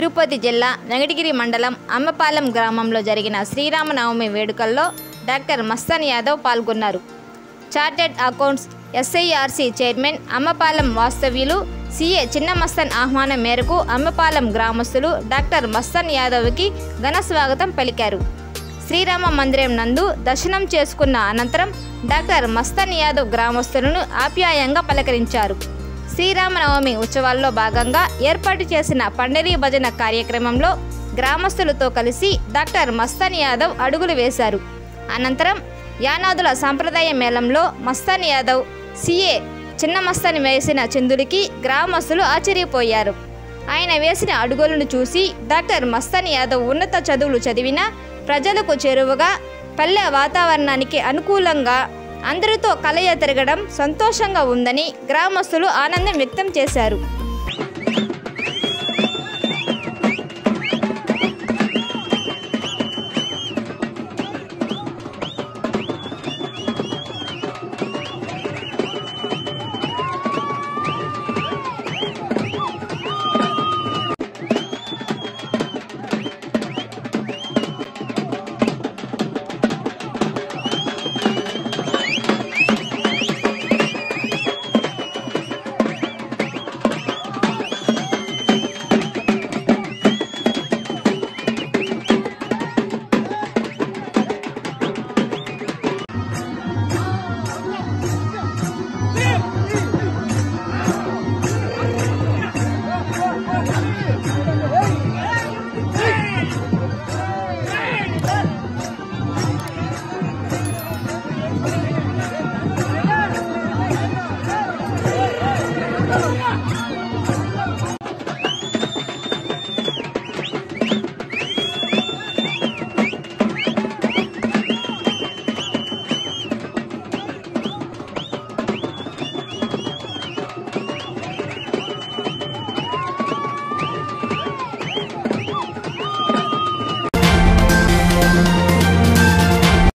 తిరుపతి జిల్లా వెంకటగిరి మండలం అమ్మపాలెం గ్రామంలో జరిగిన శ్రీరామ నవమి వేడుకల్లో డాక్టర్ మస్తాన్ యాదవ్ పాల్గొన్నారు. Chartered accounts SIRC chairman Ammapalem వాస్తవ్యులు సిఏ చిన్న మస్తాన్ ఆహ్వానం మేరకు అమ్మపాలెం గ్రామస్తులు డాక్టర్ మస్తాన్ యాదవ్కి ఘన స్వాగతం పలికారు. శ్రీరామ మందిరం నందు దర్శనం చేసుకున్న అనంతరం డాక్టర్ మస్తాన్ యాదవ్ గ్రామస్తులను ఆప్యాయంగా పలకరించారు. శ్రీరామనవమి ఉత్సవాల్లో భాగంగా ఏర్పాటు చేసిన పండరీ భజన కార్యక్రమంలో గ్రామస్తులతో కలిసి డాక్టర్ మస్తాన్ యాదవ్ అడుగులు వేశారు. అనంతరం యానాదుల సాంప్రదాయ మేళంలో మస్తాన్ యాదవ్ సిఏ చిన్న మస్తాన్ వేసిన చిందుడికి గ్రామస్తులు ఆశ్చర్యపోయారు. ఆయన వేసిన అడుగులను చూసి డాక్టర్ మస్తాన్ యాదవ్ ఉన్నత చదువులు చదివిన ప్రజలకు చేరువగా పల్లె వాతావరణానికి అనుకూలంగా అందరితో కలయ తిరగడం సంతోషంగా ఉందని గ్రామస్తులు ఆనందం వ్యక్తం చేశారు.